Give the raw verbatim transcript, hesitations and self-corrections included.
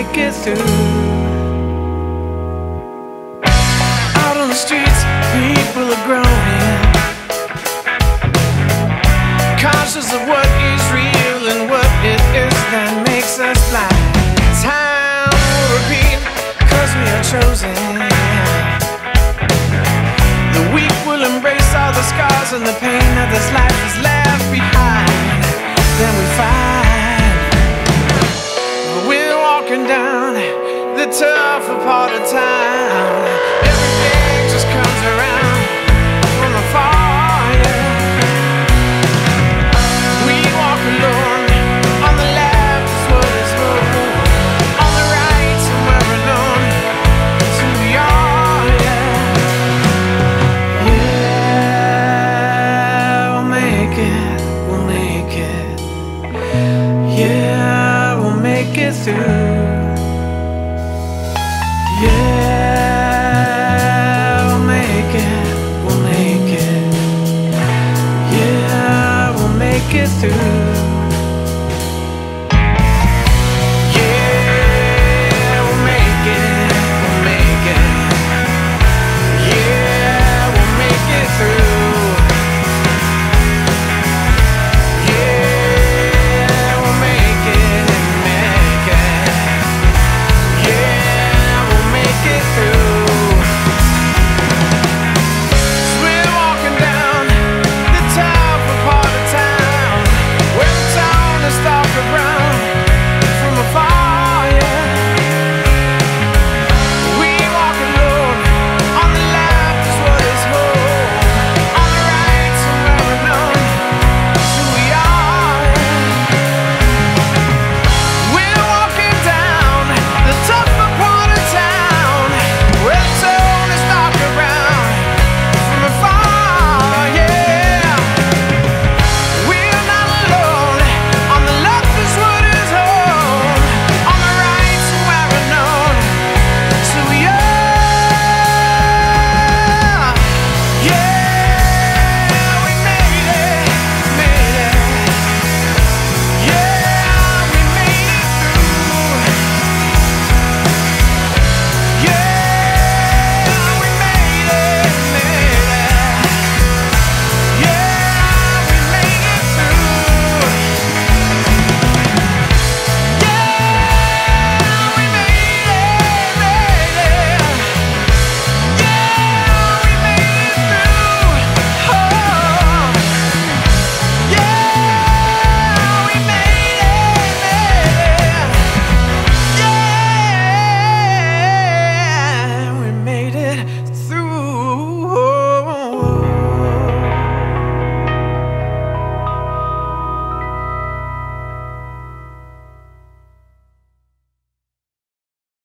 make it through. Out on the streets, people are growing conscious of what is real and what it is that makes us blind. Time will repeat, cause we are chosen. The weak will embrace all the scars and the pain that this life has left behind. Then we find we're walking down the tougher part of town. Everything just comes around from afar, yeah. We walk alone, on the left is what is wrong, on the right somewhere unknown to the all, yeah. Yeah, we'll make it, we'll make it. Yeah, we'll make it through. Yeah, we'll make it, we'll make it. Yeah, we'll make it through.